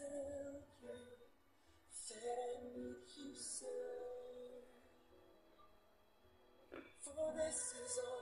tell you that I need you so. For this is all